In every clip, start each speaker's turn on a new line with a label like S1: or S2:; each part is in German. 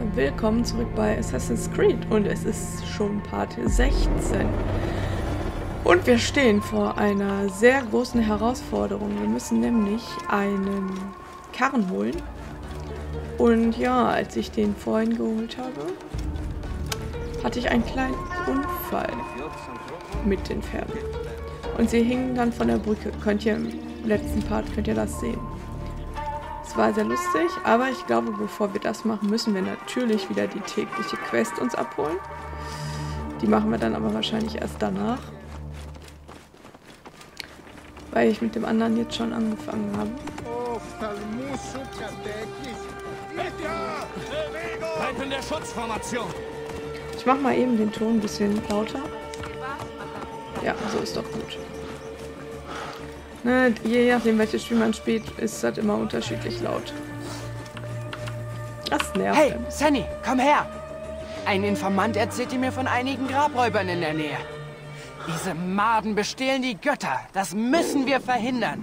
S1: Willkommen zurück bei Assassin's Creed und es ist schon Part 16. Und wir stehen vor einer sehr großen Herausforderung. Wir müssen nämlich einen Karren holen. Und ja, als ich den vorhin geholt habe, hatte ich einen kleinen Unfall mit den Pferden. Und sie hingen dann von der Brücke. Könnt ihr im letzten Part das sehen. Es war sehr lustig, aber ich glaube, bevor wir das machen, müssen wir natürlich wieder die tägliche Quest uns abholen. Die machen wir dann aber wahrscheinlich erst danach. Weil ich mit dem anderen jetzt schon angefangen habe.
S2: Bleib in der Schutzformation!
S1: Ich mache mal eben den Ton ein bisschen lauter. Ja, so ist doch gut. Ne, je nachdem, welches Spiel man spielt, ist das immer unterschiedlich laut. Das nervt.
S3: Hey, Sunny, komm her! Ein Informant erzählte mir von einigen Grabräubern in der Nähe. Diese Maden bestehlen die Götter. Das müssen wir verhindern.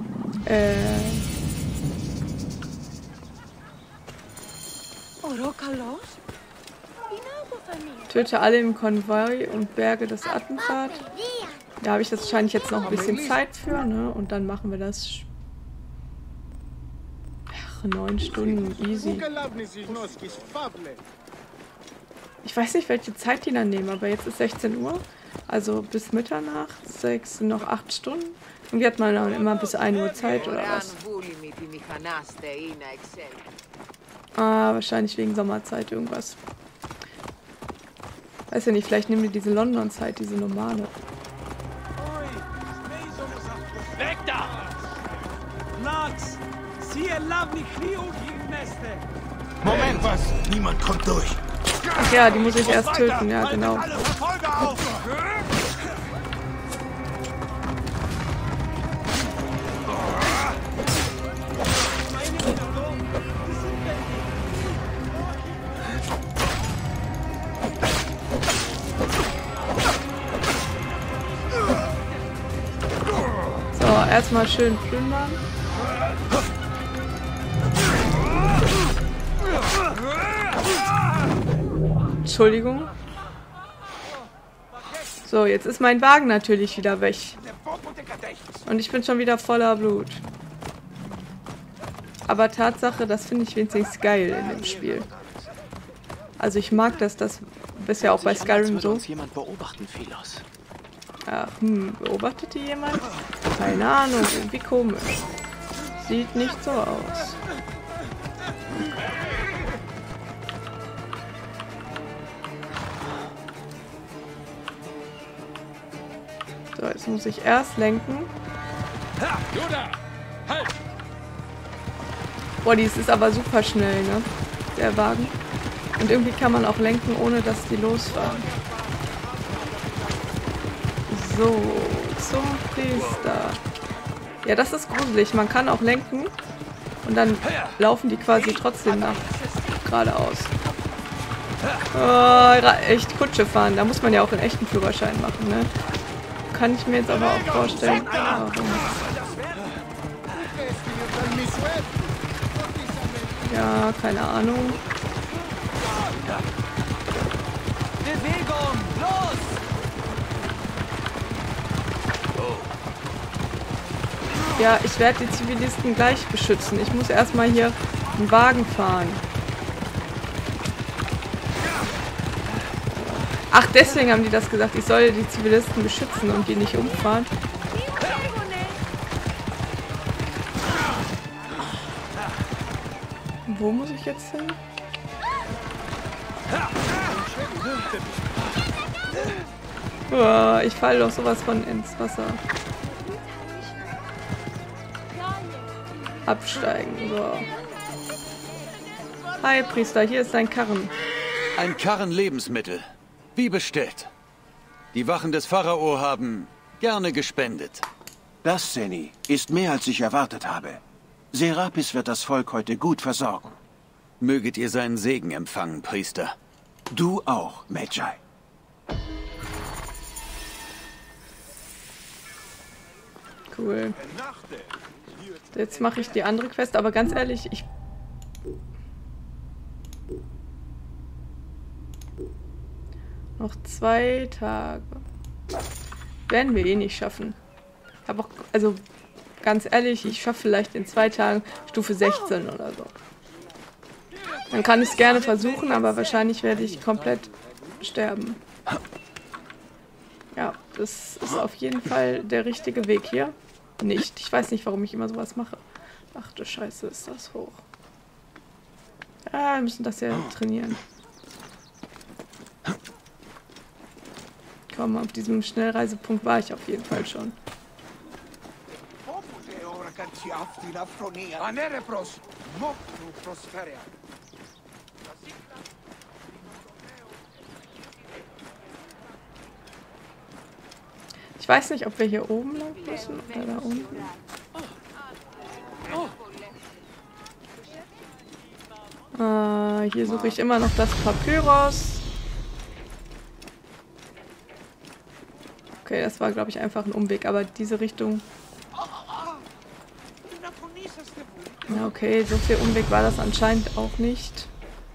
S1: Töte alle im Konvoi und berge das Attentat. Da habe ich das wahrscheinlich jetzt noch ein bisschen Zeit für, ne? Und dann machen wir das. Ach, 9 Stunden, easy. Ich weiß nicht, welche Zeit die dann nehmen, aber jetzt ist 16 Uhr. Also bis Mitternacht, 6 sind noch 8 Stunden. Und die hat man dann immer bis 1 Uhr Zeit, oder was? Ah, wahrscheinlich wegen Sommerzeit irgendwas. Weiß ja nicht, vielleicht nehmen wir diese London-Zeit, diese normale.
S2: Weg da!
S4: Moment, was? Niemand kommt durch.
S1: Ach ja, die muss ich erst töten, ja genau. So, erstmal schön plündern. Entschuldigung. So, jetzt ist mein Wagen natürlich wieder weg. Und ich bin schon wieder voller Blut. Aber Tatsache, das finde ich wenigstens geil in dem Spiel. Also ich mag das bisher auch bei Skyrim so. Ach, beobachtet die jemand? Keine Ahnung, irgendwie komisch. Sieht nicht so aus. So, jetzt muss ich erst lenken. Boah, dies ist aber super schnell, ne? Der Wagen. Und irgendwie kann man auch lenken, ohne dass die losfahren. So, zum Priester. Ja, das ist gruselig. Man kann auch lenken und dann laufen die quasi trotzdem nach geradeaus. Oh, echt Kutsche fahren. Da muss man ja auch einen echten Führerschein machen, ne? Kann ich mir jetzt aber auch vorstellen. Warum? Ja, keine Ahnung.
S3: Bewegung, los!
S1: Ja, ich werde die Zivilisten gleich beschützen. Ich muss erstmal hier einen Wagen fahren. Ach, deswegen haben die das gesagt. Ich soll die Zivilisten beschützen und die nicht umfahren. Wo muss ich jetzt hin? Oh, ich falle doch sowas von ins Wasser. Absteigen, so. Hi, Priester, hier ist dein Karren.
S5: Ein Karren Lebensmittel. Wie bestellt. Die Wachen des Pharao haben gerne gespendet.
S4: Das, Seni, ist mehr als ich erwartet habe. Serapis wird das Volk heute gut versorgen.
S5: Möget ihr seinen Segen empfangen, Priester.
S4: Du auch, Magi.
S1: Cool. Jetzt mache ich die andere Quest, aber ganz ehrlich, Noch 2 Tage. Werden wir eh nicht schaffen. Aber auch, also ganz ehrlich, ich schaffe vielleicht in 2 Tagen Stufe 16 oder so. Dann kann ich es gerne versuchen, aber wahrscheinlich werde ich komplett sterben. Ja, das ist auf jeden Fall der richtige Weg hier. Nicht. Ich weiß nicht, warum ich immer sowas mache. Ach du Scheiße, ist das hoch. Ja, wir müssen das ja trainieren. Komm, auf diesem Schnellreisepunkt war ich auf jeden Fall schon. Ich weiß nicht, ob wir hier oben lang müssen oder da unten. Hier suche ich immer noch das Papyrus. Okay, das war, glaube ich, einfach ein Umweg, aber diese Richtung... Ja, okay, so viel Umweg war das anscheinend auch nicht.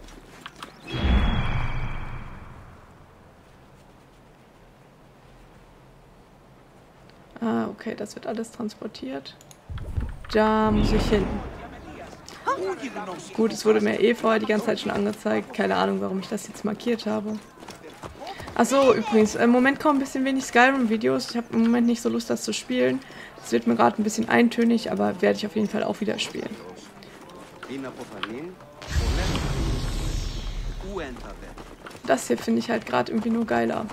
S1: Ah, okay, das wird alles transportiert. Da muss ich hin. Gut, es wurde mir eh vorher die ganze Zeit schon angezeigt. Keine Ahnung, warum ich das jetzt markiert habe. Achso, übrigens, im Moment kommen ein bisschen wenig Skyrim-Videos. Ich habe im Moment nicht so Lust, das zu spielen. Es wird mir gerade ein bisschen eintönig, aber werde ich auf jeden Fall auch wieder spielen. Das hier finde ich halt gerade irgendwie nur geiler.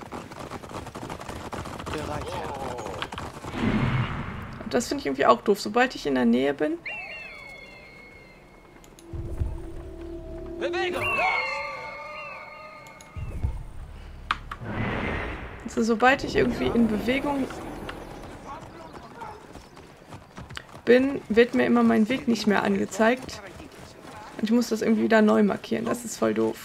S1: Und das finde ich irgendwie auch doof. Sobald ich in der Nähe bin...
S2: Bewegung, los!
S1: Also sobald ich irgendwie in Bewegung bin, wird mir immer mein Weg nicht mehr angezeigt. Und ich muss das irgendwie wieder neu markieren. Das ist voll doof.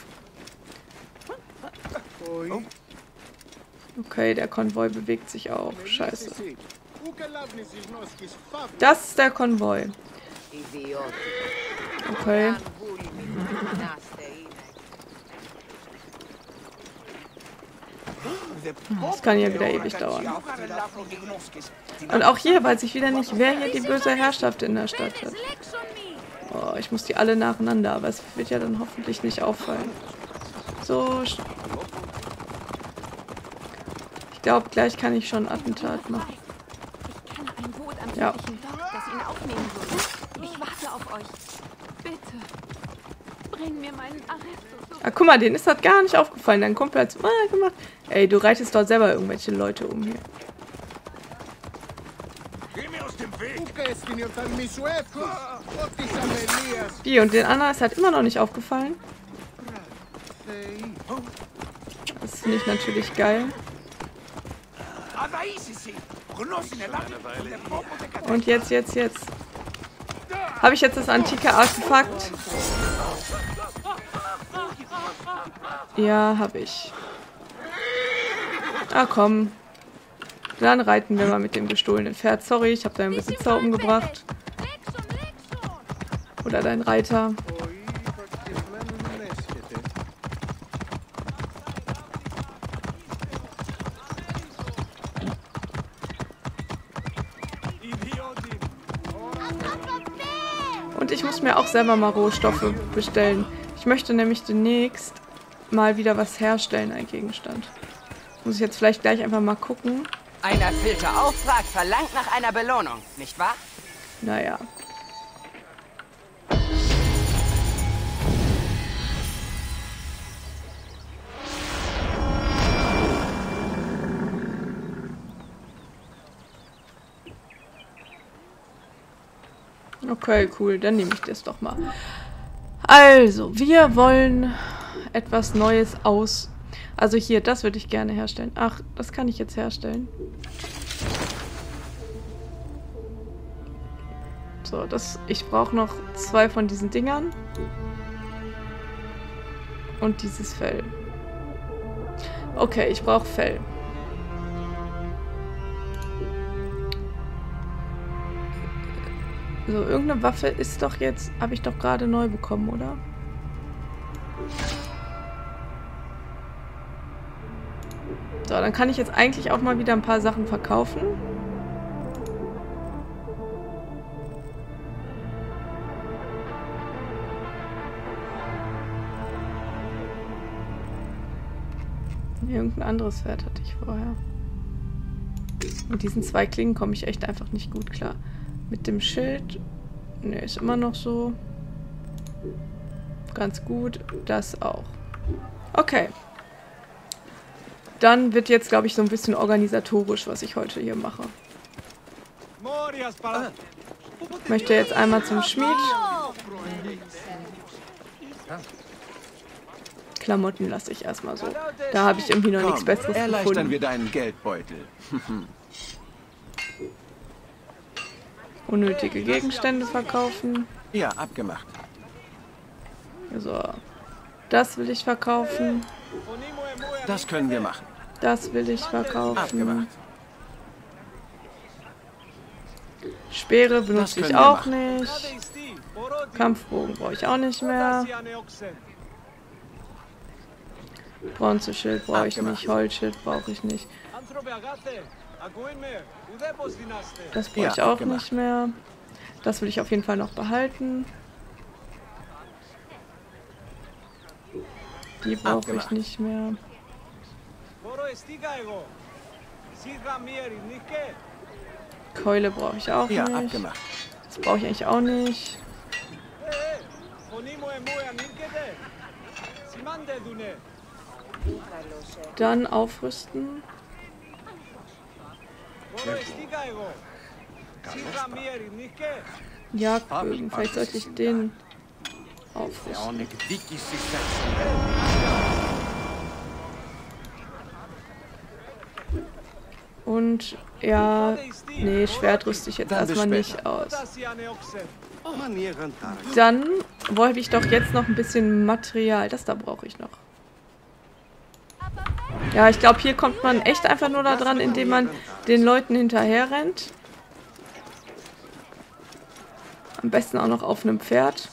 S1: Okay, der Konvoi bewegt sich auch. Scheiße. Das ist der Konvoi. Okay. Das kann ja wieder ewig dauern. Und auch hier weiß ich wieder nicht, wer hier die böse Herrschaft in der Stadt hat. Oh, ich muss die alle nacheinander, aber es wird ja dann hoffentlich nicht auffallen. So. Ich glaube, gleich kann ich schon Attentat machen.
S6: Ich kenne ein Boot am
S1: Ja.
S6: südlichen Dock, das ihn aufnehmen würde. Ich warte auf euch. Bitte. Bring mir meinen Arresto.
S1: Ah, guck mal, denen ist das gar nicht aufgefallen. Dein Kumpel hat's mal gemacht. Ey, du reitest dort selber irgendwelche Leute um hier.
S2: Geh mir aus dem Weg!
S1: Wie, und den anderen ist halt immer noch nicht aufgefallen. Das finde ich natürlich geil. Und jetzt. Habe ich jetzt das antike Artefakt? Ja, habe ich. Ah, komm. Dann reiten wir mal mit dem gestohlenen Pferd. Sorry, ich habe deinen Besitzer umgebracht. Oder deinen Reiter. Und ich muss mir auch selber mal Rohstoffe bestellen. Ich möchte nämlich demnächst mal wieder was herstellen, ein Gegenstand. Muss ich jetzt vielleicht gleich einfach mal gucken.
S3: Ein erfüllter Auftrag verlangt nach einer Belohnung, nicht wahr?
S1: Naja. Okay, cool. Dann nehme ich das doch mal. Also, wir wollen etwas Neues aus... Also hier, das würde ich gerne herstellen. Ach, das kann ich jetzt herstellen. So, ich brauche noch 2 von diesen Dingern. Und dieses Fell. Okay, ich brauche Fell. So, irgendeine Waffe ist doch jetzt... Habe ich doch gerade neu bekommen, oder? So, dann kann ich jetzt eigentlich auch mal wieder ein paar Sachen verkaufen. Irgendein anderes Pferd hatte ich vorher. Mit diesen 2 Klingen komme ich echt einfach nicht gut klar. Mit dem Schild, ne, ist immer noch so. Ganz gut, das auch. Okay. Dann wird jetzt, glaube ich, so ein bisschen organisatorisch, was ich heute hier mache. Ich möchte jetzt einmal zum Schmied. Klamotten lasse ich erstmal so. Da habe ich irgendwie noch nichts Besseres
S4: Erleichtern
S1: gefunden.
S4: wir deinen Geldbeutel.
S1: Unnötige Gegenstände verkaufen.
S4: Ja, abgemacht.
S1: So. Das will ich verkaufen.
S4: Das können wir machen.
S1: Das will ich verkaufen.
S4: Abgemacht.
S1: Speere benutze
S4: Das
S1: ich
S4: können wir
S1: auch
S4: machen.
S1: nicht. Kampfbogen brauche ich auch nicht mehr. Bronzeschild brauche ich nicht. Holzschild brauche ich nicht. Das brauche ich
S4: Ja,
S1: auch
S4: abgemacht.
S1: nicht mehr. Das will ich auf jeden Fall noch behalten. Die brauche ich
S4: Abgemacht.
S1: nicht mehr. Keule brauche ich auch
S4: Ja,
S1: nicht.
S4: abgemacht.
S1: Das brauche ich eigentlich auch nicht. Dann aufrüsten. Jagdbögen. Vielleicht sollte ich den aufrüsten. Und ja, nee, Schwert rüste ich jetzt
S4: Dann bis
S1: erstmal
S4: später.
S1: nicht aus. Dann wollte ich doch jetzt noch ein bisschen Material. Das da brauche ich noch. Ja, ich glaube, hier kommt man echt einfach nur da dran, indem man den Leuten hinterher rennt. Am besten auch noch auf einem Pferd.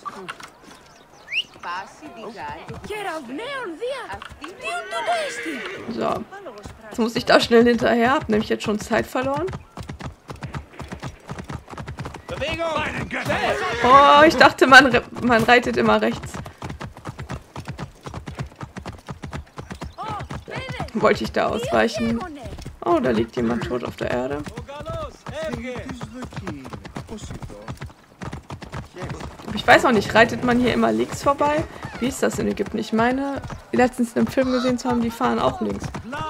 S1: So. Jetzt muss ich da schnell hinterher. Hab nämlich jetzt schon Zeit verloren.
S2: Meinen Götter!
S1: Oh, ich dachte, man reitet immer rechts. Wollte ich da ausweichen? Oh, da liegt jemand tot auf der Erde. Aber ich weiß auch nicht, reitet man hier immer links vorbei? Wie ist das in Ägypten? Ich meine, letztens in einem Film gesehen zu haben, die fahren auch links.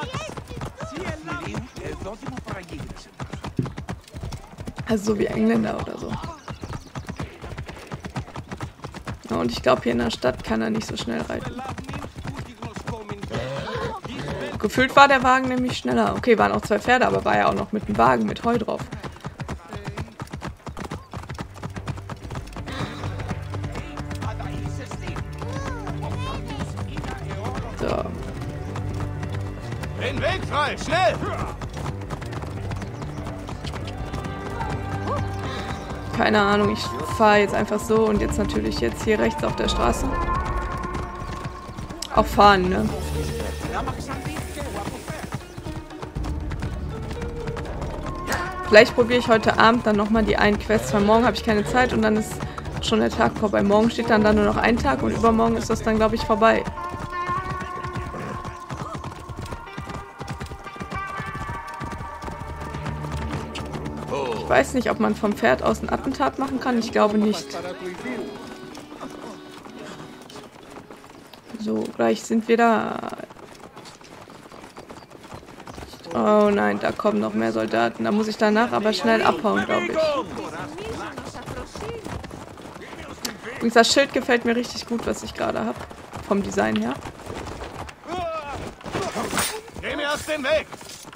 S1: Also so wie Engländer oder so. Ja, und ich glaube, hier in der Stadt kann er nicht so schnell reiten. Gefühlt war der Wagen nämlich schneller. Okay, waren auch 2 Pferde, aber war ja auch noch mit dem Wagen mit Heu drauf. So.
S2: Den Weg frei! Schnell!
S1: Keine Ahnung, ich fahre jetzt einfach so und jetzt natürlich jetzt hier rechts auf der Straße. Auch fahren, ne? Vielleicht probiere ich heute Abend dann nochmal die einen Quests, weil morgen habe ich keine Zeit und dann ist schon der Tag vorbei. Morgen steht dann nur noch ein Tag und übermorgen ist das dann, glaube ich, vorbei. Ich weiß nicht, ob man vom Pferd aus ein Attentat machen kann. Ich glaube nicht. So, gleich sind wir da. Oh nein, da kommen noch mehr Soldaten. Da muss ich danach aber schnell abhauen, glaube ich. Übrigens, das Schild gefällt mir richtig gut, was ich gerade habe. Vom Design her.
S2: Geh mir aus dem Weg!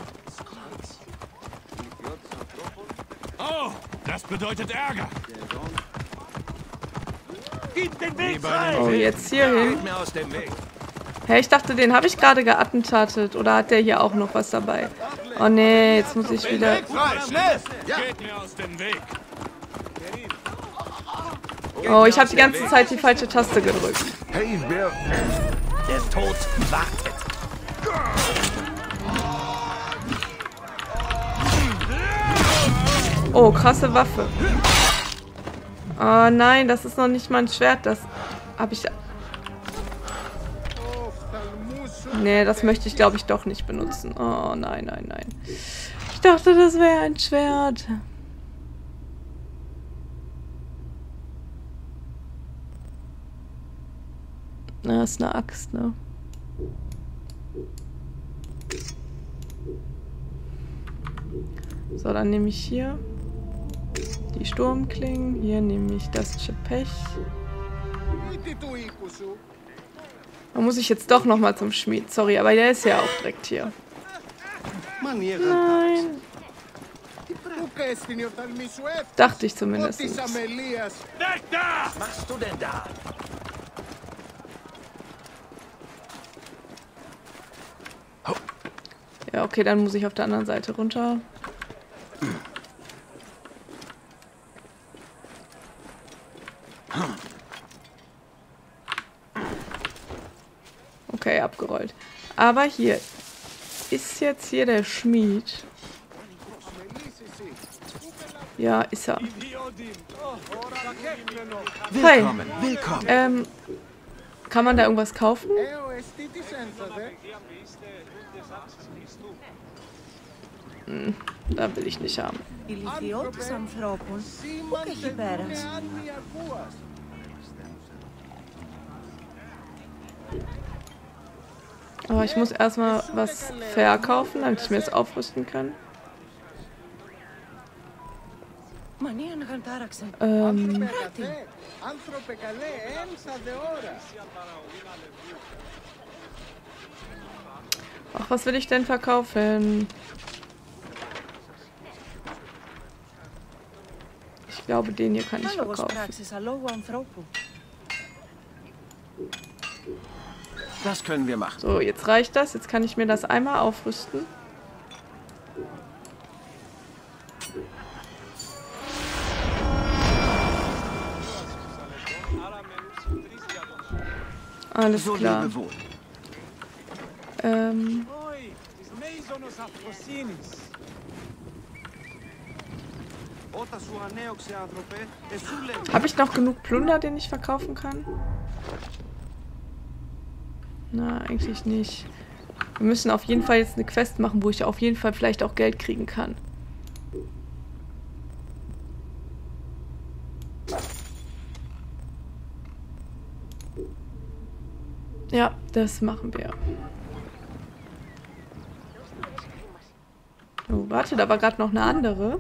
S2: Oh, das bedeutet Ärger. Gib den Weg frei!
S1: Oh, jetzt hier hin.
S2: Geht mir aus dem Weg!
S1: Hä, ich dachte, den habe ich gerade geattentatet. Oder hat der hier auch noch was dabei? Oh nee, jetzt muss ich
S2: Den
S1: wieder...
S2: Weg frei! Schnell! Geht mir aus dem Weg!
S1: Oh, ich habe die ganze Zeit die falsche Taste gedrückt.
S2: Der Tod wartet!
S1: Oh, krasse Waffe. Oh nein, das ist noch nicht mal ein Schwert. Das habe ich... Nee, das möchte ich, glaube ich, doch nicht benutzen. Oh nein, nein, nein. Ich dachte, das wäre ein Schwert. Na, ist eine Axt, ne? So, dann nehme ich hier die Sturmklingen. Hier nehme ich das Chepech. Da muss ich jetzt doch nochmal zum Schmied. Sorry, aber der ist ja auch direkt hier. Nein. Dachte ich zumindest.
S2: Weg da!
S7: Was machst du denn da?
S1: Ja, okay, dann muss ich auf der anderen Seite runter. Okay, abgerollt. Aber hier ist jetzt hier der Schmied. Ja, ist er. Hi.
S4: Willkommen, willkommen.
S1: Kann man da irgendwas kaufen? Da will ich nicht haben.
S8: Ηλικιώτης ανθρώπων που και έχει πέρας.
S1: Aber ich muss erstmal was verkaufen, damit ich mir das aufrüsten kann. Ach, was will ich denn verkaufen? Ich glaube, den hier kann ich verkaufen.
S4: Das können wir machen.
S1: So, jetzt reicht das. Jetzt kann ich mir das einmal aufrüsten. Alles
S4: So
S1: klar.
S4: lebe wohl.
S1: Habe ich noch genug Plunder, den ich verkaufen kann? Na, eigentlich nicht. Wir müssen auf jeden Fall jetzt eine Quest machen, wo ich auf jeden Fall vielleicht auch Geld kriegen kann. Ja, das machen wir. Oh, warte, da war gerade noch eine andere.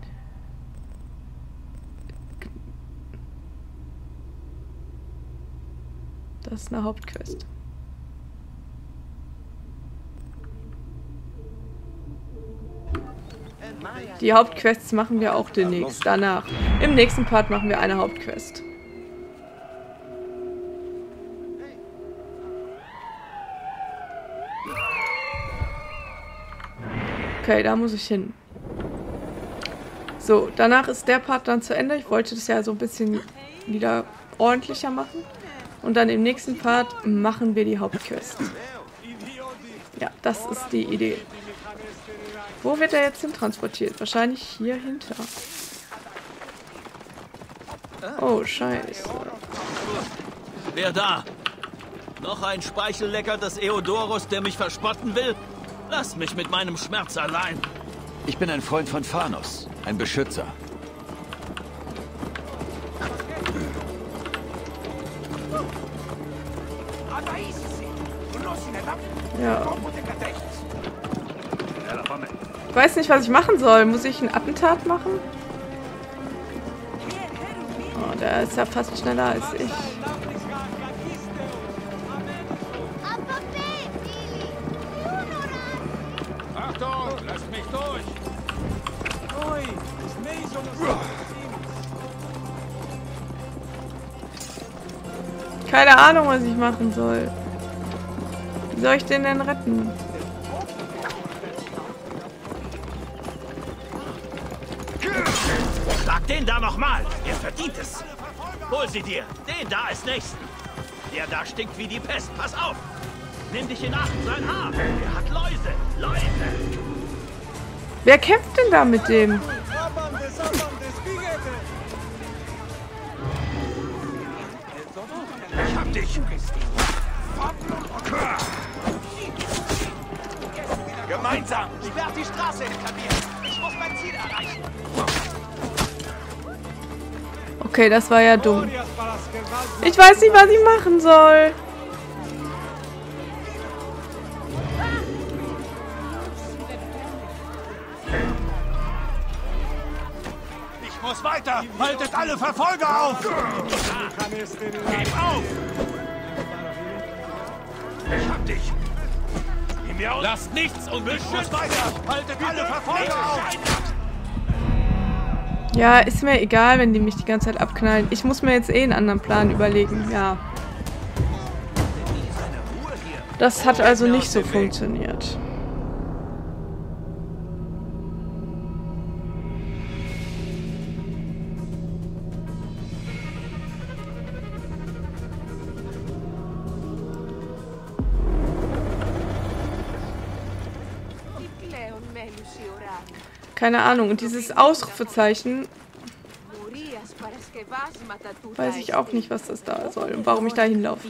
S1: Das ist eine Hauptquest. Die Hauptquests machen wir auch demnächst. Danach. Im nächsten Part machen wir eine Hauptquest. Okay, da muss ich hin. So, danach ist der Part dann zu Ende. Ich wollte das ja so ein bisschen wieder ordentlicher machen. Und dann im nächsten Part machen wir die Hauptquest. Ja, das ist die Idee. Wo wird er jetzt hin transportiert? Wahrscheinlich hier hinter. Oh, scheiße.
S7: Wer da? Noch ein Speichellecker des Eodoros, der mich verspotten will? Lass mich mit meinem Schmerz allein.
S5: Ich bin ein Freund von Phanos, ein Beschützer.
S1: Ja. Ich weiß nicht, was ich machen soll. Muss ich ein Attentat machen? Oh, der ist ja fast schneller als ich.
S2: Achtung, lasst mich durch!
S1: Keine Ahnung, was ich machen soll. Wie soll ich den denn retten?
S7: Schlag den da nochmal! Er verdient es! Hol sie dir! Den da ist nächsten! Der da stinkt wie die Pest! Pass auf! Nimm dich in Acht! Sein Haar! Er hat Läuse! Läuse!
S1: Wer kämpft denn da mit dem?
S7: Ich hab dich. Gemeinsam.
S3: Sperrt die Straße hinter mir. Ich muss mein Ziel erreichen.
S1: Okay, das war ja dumm. Ich weiß nicht, was ich machen soll.
S7: Ich muss weiter. Haltet alle Verfolger auf. Gib auf. Ich hab dich. Gib mir aus. Lasst nichts unbeschützt. Ich muss weiter. Haltet alle Verfolger auf.
S1: Ja, ist mir egal, wenn die mich die ganze Zeit abknallen. Ich muss mir jetzt eh einen anderen Plan überlegen, ja. Das hat also nicht so funktioniert. Keine Ahnung. Und dieses Ausrufezeichen weiß ich auch nicht, was das da soll und warum ich da hinlaufe.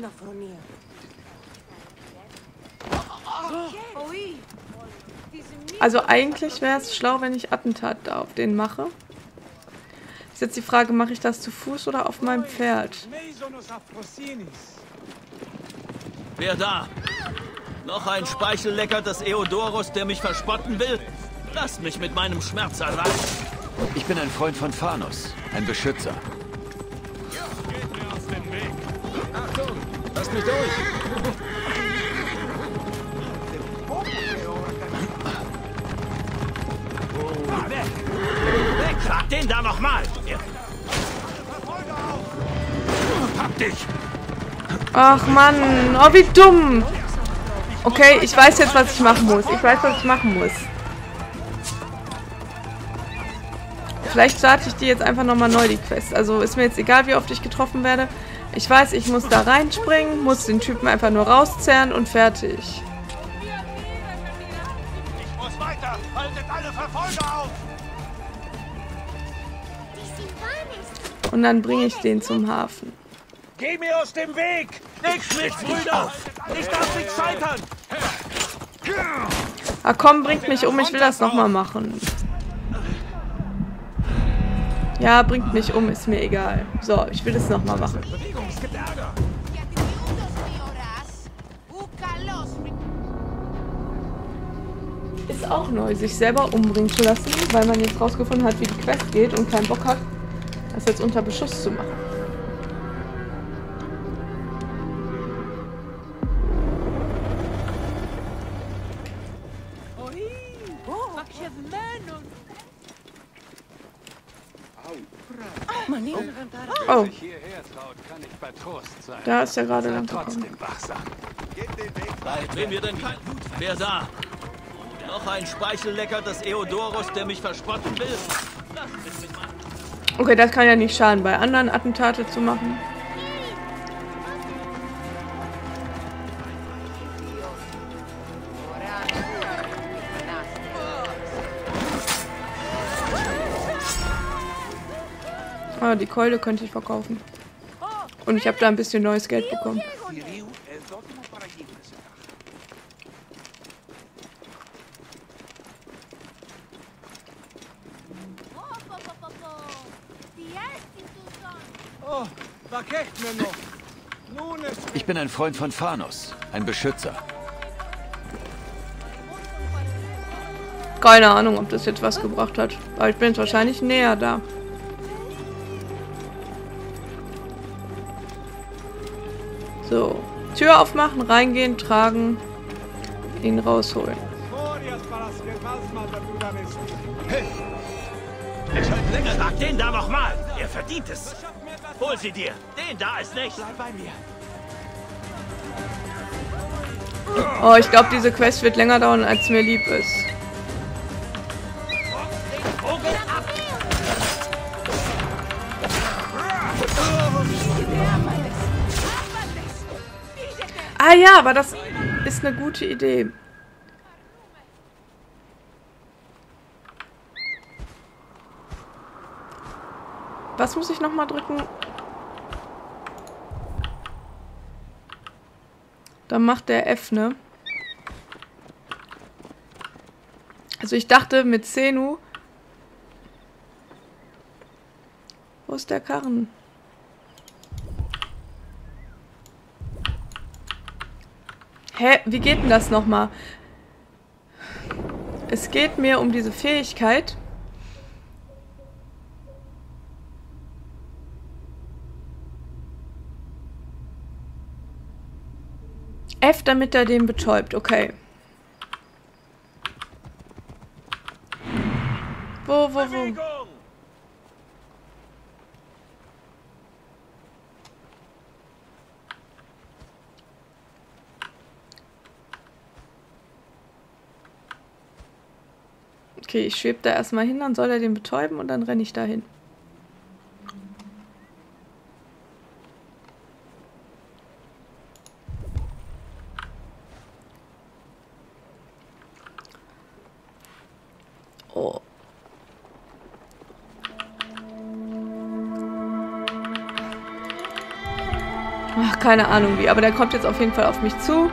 S1: Also eigentlich wäre es schlau, wenn ich Attentat da auf den mache. Ist jetzt die Frage, mache ich das zu Fuß oder auf meinem Pferd?
S7: Wer da? Noch ein Speichellecker des Eodoros, der mich verspotten will? Lass mich mit meinem Schmerz allein.
S5: Ich bin ein Freund von Phanos, ein Beschützer.
S2: Geht mir aus dem Weg. Achtung, lasst mich durch.
S7: Weg! Schlag den da nochmal! Hab dich!
S1: Ach Mann, oh wie dumm! Okay, ich weiß jetzt, was ich machen muss. Ich weiß, was ich machen muss. Vielleicht starte ich die jetzt einfach nochmal neu, die Quest. Also ist mir jetzt egal, wie oft ich getroffen werde. Ich weiß, ich muss da reinspringen, muss den Typen einfach nur rauszerren und fertig.
S7: Ich muss weiter! Haltet alle Verfolger auf!
S1: Und dann bringe ich den zum Hafen.
S7: Geh mir aus dem Weg! Nichts mit, Brüder! Ich darf nicht scheitern!
S1: Ah komm, bringt mich um, ich will das nochmal machen. Ja, bringt mich um, ist mir egal. So, ich will das nochmal machen. Ist auch neu, sich selber umbringen zu lassen, weil man jetzt rausgefunden hat, wie die Quest geht und keinen Bock hat, das jetzt unter Beschuss zu machen. Oh, da ist er gerade lang gekommen.
S7: Drehen wir denn kein... Wer da? Noch ein Speichellecker des Eodoros, der mich verspotten will? Lass mich mit meinem...
S1: Okay, das kann ja nicht schaden, bei anderen Attentate zu machen. Ah, die Keule könnte ich verkaufen. Und ich habe da ein bisschen neues Geld bekommen.
S5: Ich bin ein Freund von Phanos, ein Beschützer.
S1: Keine Ahnung, ob das jetzt was gebracht hat. Aber ich bin jetzt wahrscheinlich näher da. So, Tür aufmachen, reingehen, tragen, ihn rausholen.
S7: Schlag den da nochmal! Er verdient es! Hol sie dir! Den da ist nicht! Bleib bei mir!
S1: Oh, ich glaube, diese Quest wird länger dauern, als mir lieb ist. Ah ja, aber das ist eine gute Idee. Was muss ich nochmal drücken? Dann macht der F, ne? Also ich dachte mit Xenu... Wo ist der Karren? Hä? Wie geht denn das nochmal? Es geht mir um diese Fähigkeit. F, damit er den betäubt. Okay. Wo? Okay, ich schwebe da erstmal hin, dann soll er den betäuben und dann renne ich da hin. Oh. Ach, keine Ahnung wie, aber der kommt jetzt auf jeden Fall auf mich zu.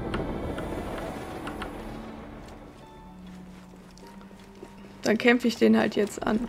S1: Dann kämpfe ich den halt jetzt an.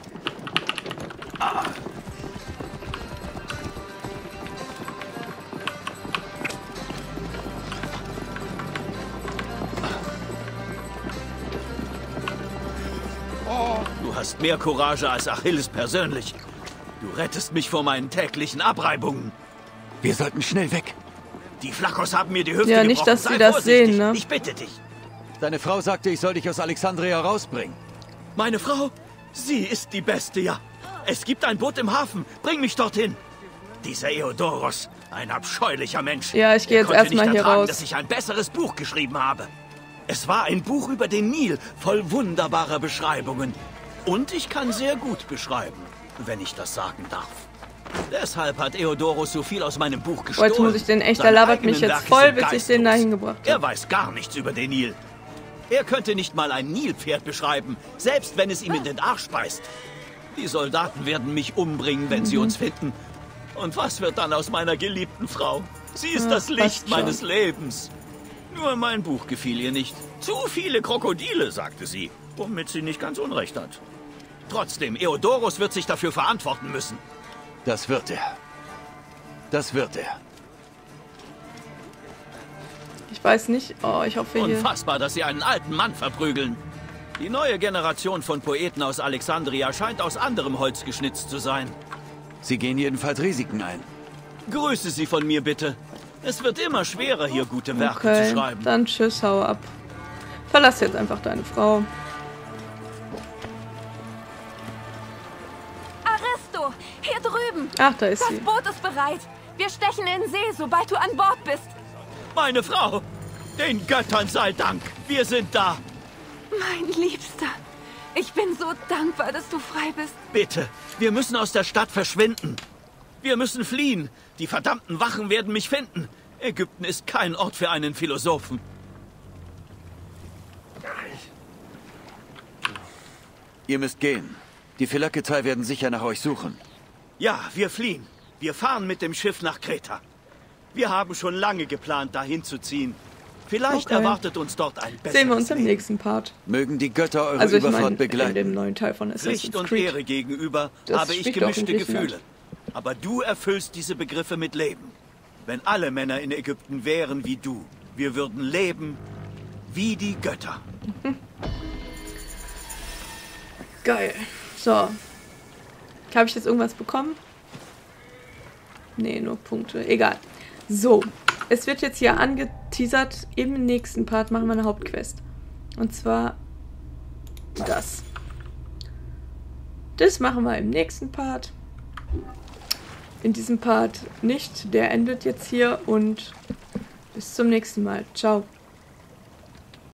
S7: Du hast mehr Courage als Achilles persönlich. Du rettest mich vor meinen täglichen Abreibungen.
S5: Wir sollten schnell weg.
S7: Die Flakos haben mir die Hüfte
S1: Ja, nicht,
S7: gebrochen.
S1: dass sie
S7: Sei
S1: das
S7: vorsichtig.
S1: sehen, ne?
S7: Ich bitte dich.
S5: Deine Frau sagte, ich soll dich aus Alexandria rausbringen.
S7: Meine Frau? Sie ist die Beste, ja. Es gibt ein Boot im Hafen. Bring mich dorthin. Dieser Eodoros, ein abscheulicher Mensch.
S1: Ja, ich gehe jetzt erstmal hier raus.
S7: Dass ich ein besseres Buch geschrieben habe. Es war ein Buch über den Nil, voll wunderbarer Beschreibungen. Und ich kann sehr gut beschreiben, wenn ich das sagen darf. Deshalb hat Eodoros so viel aus meinem Buch gestohlen.
S1: Jetzt muss ich den echt, der
S7: Seine
S1: labert mich
S7: eigenen
S1: jetzt
S7: Werke
S1: voll,
S7: sind
S1: bis ich den da
S7: geistlos.
S1: hingebracht habe.
S7: Er weiß gar nichts über den Nil. Er könnte nicht mal ein Nilpferd beschreiben, selbst wenn es ihm in den Arsch beißt. Die Soldaten werden mich umbringen, wenn sie uns finden. Und was wird dann aus meiner geliebten Frau? Sie ist das Licht meines Lebens. Nur mein Buch gefiel ihr nicht. Zu viele Krokodile, sagte sie, womit sie nicht ganz unrecht hat. Trotzdem, Eodoros wird sich dafür verantworten müssen.
S5: Das wird er. Das wird er.
S1: Ich weiß nicht. Oh, ich hoffe hier...
S7: Unfassbar, dass sie einen alten Mann verprügeln. Die neue Generation von Poeten aus Alexandria scheint aus anderem Holz geschnitzt zu sein.
S5: Sie gehen jedenfalls Risiken ein.
S7: Grüße sie von mir bitte. Es wird immer schwerer, hier gute Werke zu
S1: Okay,
S7: schreiben.
S1: dann tschüss, hau ab. Verlass jetzt einfach deine Frau.
S6: Aristo, hier drüben.
S1: Ach, da ist
S6: Das
S1: sie.
S6: Boot ist bereit. Wir stechen in den See, sobald du an Bord bist.
S7: Meine Frau! Den Göttern sei Dank! Wir sind da!
S6: Mein Liebster, ich bin so dankbar, dass du frei bist.
S7: Bitte, wir müssen aus der Stadt verschwinden. Wir müssen fliehen. Die verdammten Wachen werden mich finden. Ägypten ist kein Ort für einen Philosophen.
S5: Ihr müsst gehen. Die Philaketei werden sicher nach euch suchen.
S7: Ja, wir fliehen. Wir fahren mit dem Schiff nach Kreta. Wir haben schon lange geplant, dahin zu ziehen. Vielleicht erwartet uns dort ein besseres
S1: Sehen wir uns im
S7: Leben.
S1: nächsten Part.
S5: Mögen die Götter eure
S1: Also ich
S5: Überfahrt
S1: meine, in
S5: begleiten.
S1: dem neuen Teil von Assassin's
S7: Pflicht und
S1: Creed.
S7: Ehre gegenüber
S1: Das
S7: habe ich
S1: spielt doch in
S7: gemischte
S1: Griechenland.
S7: Gefühle. Aber du erfüllst diese Begriffe mit Leben. Wenn alle Männer in Ägypten wären wie du, wir würden leben wie die Götter.
S1: Geil. So. Habe ich jetzt irgendwas bekommen? Nee, nur Punkte. Egal. So. Es wird jetzt hier angeteasert. Im nächsten Part machen wir eine Hauptquest. Und zwar das. Das machen wir im nächsten Part. In diesem Part nicht. Der endet jetzt hier und bis zum nächsten Mal. Ciao.